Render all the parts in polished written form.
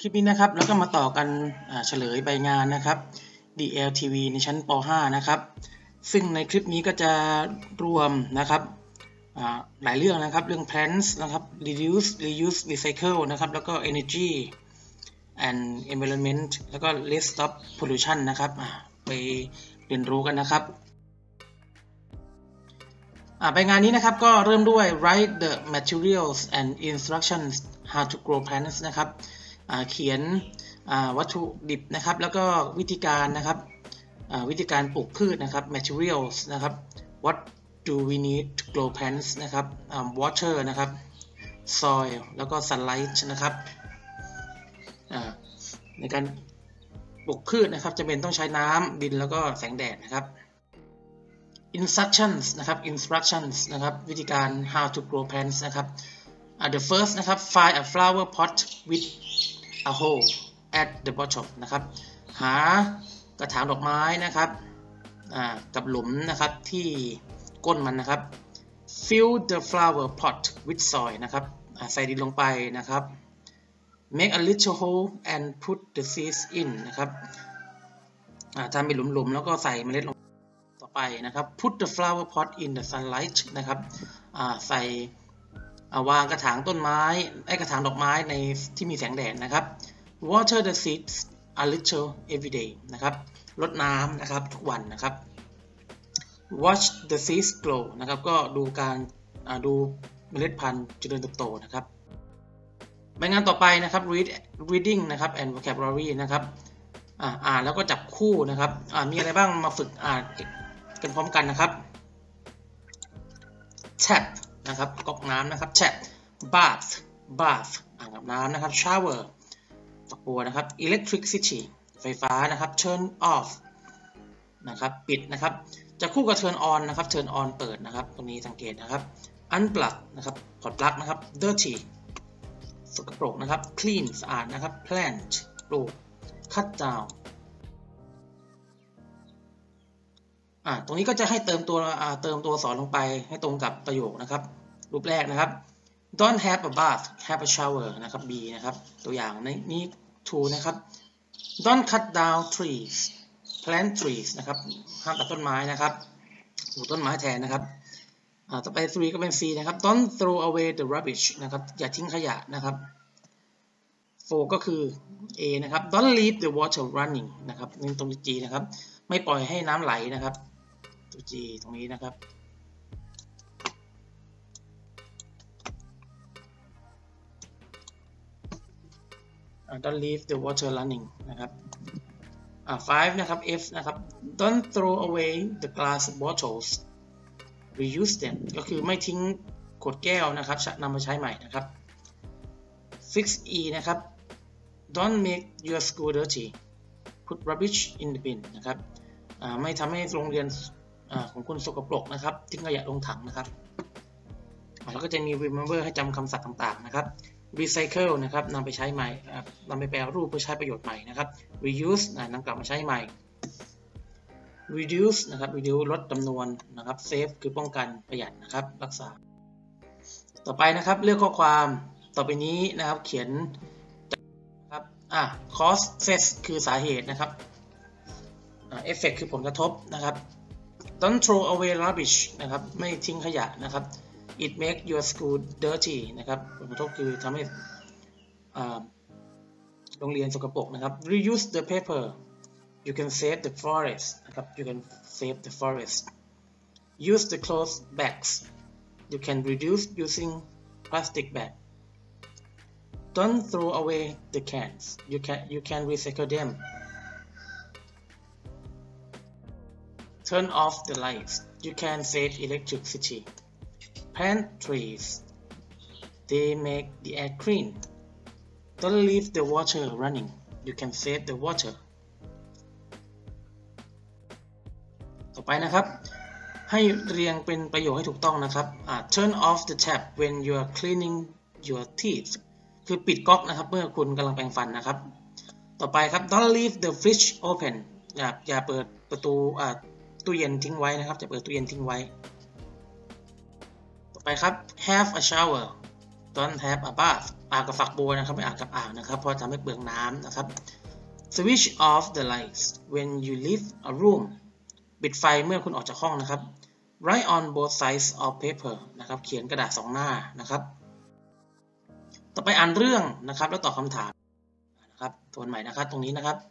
คลิปนี้นะครับแล้วก็มาต่อกันเฉลยใบงานนะครับ DLTV ในชั้นป .5 นะครับซึ่งในคลิปนี้ก็จะรวมนะครับหลายเรื่องนะครับเรื่อง plants นะครับ reduce reuse recycle นะครับแล้วก็ energy and environment แล้วก็ let's stop pollution นะครับไปเรียนรู้กันนะครับใบงานนี้นะครับก็เริ่มด้วย write the materials and instructions how to grow plants นะครับเขียนวัตถุดิบนะครับแล้วก็วิธีการนะครับวิธีการปลูกพืชนะครับ materials นะครับ what do we need to grow plants นะครับwater นะครับ soil แล้วก็ sunlight นะครับในการปลูกพืชนะครับจะเป็นต้องใช้น้ำดินแล้วก็แสงแดดนะครับinstructions นะครับ instructions นะครับวิธีการ how to grow plants นะครับthe first นะครับ find a flower pot with a hole at the bottom นะครับหากระถางดอกไม้นะครับกับหลุมนะครับที่ก้นมันนะครับ fill the flower pot with soil นะครับใส่ดินลงไปนะครับ make a little hole and put the seeds in นะครับทำเป็นหลุมๆแล้วก็ใส่เมล็ดลงต่อไปนะครับ put the flower pot in the sunlight นะครับใส่วางกระถางต้นไม้กระถางดอกไม้ในที่มีแสงแดดนะครับ water the seeds a little every day นะครับรดน้ำนะครับทุกวันนะครับ watch the seeds grow นะครับก็ดูการดูเมล็ดพันธุ์เจริญเติบโตนะครับใบงานต่อไปนะครับ reading นะครับ and vocabulary นะครับอ่านแล้วก็จับคู่นะครับมีอะไรบ้างมาฝึกอ่านกันพร้อมกันนะครับ tap นะครับก๊อกน้ำนะครับ tap bath อ่างอาบน้ำนะครับ shower ฝักบัวนะครับ electricity ไฟฟ้านะครับ turn off นะครับปิดนะครับจะคู่กับ turn on นะครับ turn on เปิดนะครับตรงนี้สังเกตนะครับ unplug นะครับถอดปลั๊กนะครับ dirty สกปรกนะครับ clean สะอาดนะครับ plant ปลูก cut down ตรงนี้ก็จะให้เติมตัวสอนลงไปให้ตรงกับประโยคนะครับรูปแรกนะครับ don't have a bath have a shower นะครับ B นะครับตัวอย่างนี้ 2 นะครับ don't cut down trees plant trees นะครับห้ามตัดต้นไม้นะครับปลูกต้นไม้แทนนะครับต่อไป 3 ก็เป็น C นะครับ don't throw away the rubbish นะครับอย่าทิ้งขยะนะครับ 4 ก็คือ A นะครับ don't leave the water running นะครับนี่ตรง G นะครับไม่ปล่อยให้น้ำไหลนะครับตัว G ตรงนี้นะครับdon't leave the water running นะครับ5 นะครับ F นะครับ don't throw away the glass bottles reuse them ก็คือไม่ทิ้งขวดแก้วนะครับนำมาใช้ใหม่นะครับ 6E นะครับ don't make your school dirty put rubbish in the bin นะครับไม่ทำให้โรงเรียนของคุณสกปรกนะครับทิ้งขยะลงถังนะครับแล้วก็จะมี remember ให้จำคำศัพท์ต่างๆนะครับ recycle นะครับนำไปใช้ใหม่นำไปแปรรูปเพื่อใช้ประโยชน์ใหม่นะครับ reuse นำกลับมาใช้ใหม่ reduce นะครับ reduce ลดจำนวนนะครับ save คือป้องกันประหยัดนะครับรักษาต่อไปนะครับเลือกข้อความต่อไปนี้นะครับเขียนนะครับcauses คือสาเหตุนะครับeffect คือผลกระทบนะครับ don't throw away rubbish นะครับไม่ทิ้งขยะนะครับ it make your school dirty นะครับผลกระทบคือทำให้โรงเรียนสกปรกนะครับ reuse the paper you can save the forest นะครับ you can save the forest use the cloth bags you can reduce using plastic bag don't throw away the cans you can recycle them turn off the lights you can save electricity plant trees they make the air clean don't leave the water running you can save the water ต่อไปนะครับให้เรียงเป็นประโยคให้ถูกต้องนะครับturn off the tap when you are cleaning your teeth คือปิดก๊อกนะครับเมื่อคุณกำลังแปรงฟันนะครับต่อไปครับ don't leave the fridge open อย่าเปิดประตูตู้เย็นทิ้งไว้นะครับจะเปิดตู้เย็นทิ้งไว้ต่อไปครับ have a shower don't have a bath อาบกับฝักบัวนะครับไม่อาบกับอ่างนะครับเพราะทำให้เปลืองน้ำนะครับ switch off the lights when you leave a room ปิดไฟเมื่อคุณออกจากห้องนะครับ write on both sides of paper นะครับเขียนกระดาษ2 หน้านะครับต่อไปอ่านเรื่องนะครับแล้วตอบคำถามนะครับทวนใหม่นะครับตรงนี้นะครับ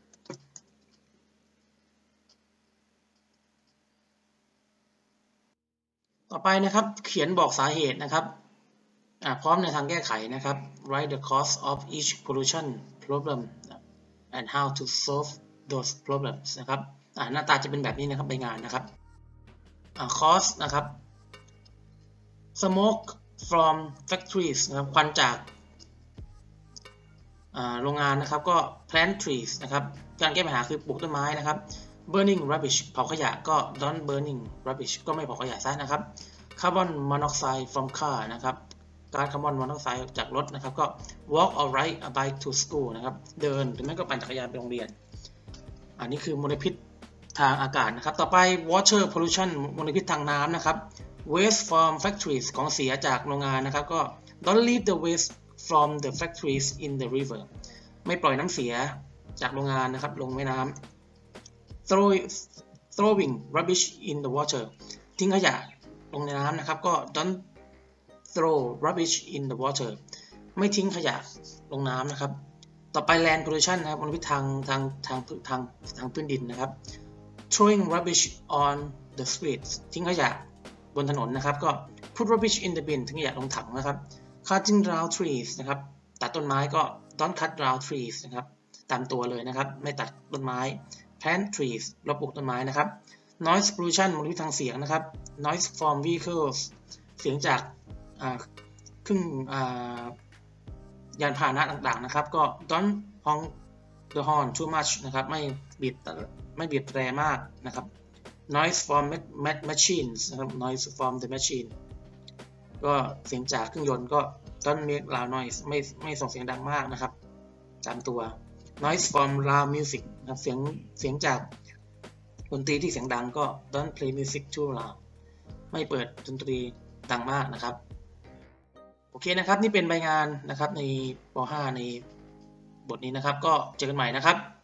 ต่อไปนะครับเขียนบอกสาเหตุนะครับพร้อมในทางแก้ไขนะครับ write the cause of each pollution problem and how to solve those problems นะครับหน้าตาจะเป็นแบบนี้นะครับใบงานนะครับcause นะครับ smoke from factories นะครับควันจากโรงงานนะครับก็ plant trees นะครับการแก้ปัญหาคือปลูกต้นไม้นะครับ burning rubbish เผาขยะก็ don't burning rubbish ก็ไม่เผาขยะซะนะครับ carbon monoxide from car นะครับก๊าซคาร์บอนมอนอกไซด์จากรถนะครับก็ walk or ride a bike to school นะครับเดินหรือไม่ก็ปั่นจักรยานไปโรงเรียนอันนี้คือมลพิษทางอากาศนะครับต่อไป water pollution มลพิษทางน้ำนะครับ waste from factories ของเสียจากโรงงานนะครับก็ don't leave the waste from the factories in the river ไม่ปล่อยน้ำเสียจากโรงงานนะครับลงแม่น้ำ throwing rubbish in the water ทิ้งขยะลงในน้ำนะครับก็ don't throw rubbish in the water ไม่ทิ้งขยะลงน้ำนะครับต่อไป land pollution นะครับมลพิษทางพื้นดินนะครับ throwing rubbish on the streets ทิ้งขยะบนถนนนะครับก็ put rubbish in the bin ทิ้งขยะลงถังนะครับ cutting down trees นะครับตัดต้นไม้ก็ don't cut down trees นะครับตามตัวเลยนะครับไม่ตัดต้นไม้ plant trees เราปลูกต้นไม้นะครับ noise pollution มลพิษทางเสียงนะครับ noise from vehicles เสียงจากเครื่องยานพาหนะต่างๆนะครับก็ don't honk the horn too much นะครับไม่บีบแตรมากนะครับ noise from machines นะครับ noise from the machine ก็เสียงจากเครื่องยนต์ก็ don't make loud noise ไม่ส่งเสียงดังมากนะครับตามตัว noise from loud music นะครับเสียงจากดนตรีที่เสียงดังก็ don't play music too loud ไม่เปิดดนตรีดังมากนะครับโอเคนะครับนี่เป็นใบงานนะครับในป .5 ในบทนี้นะครับก็เจอกันใหม่นะครับ